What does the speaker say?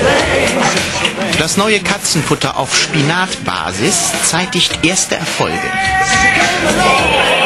Das neue Katzenfutter auf Spinatbasis zeitigt erste Erfolge.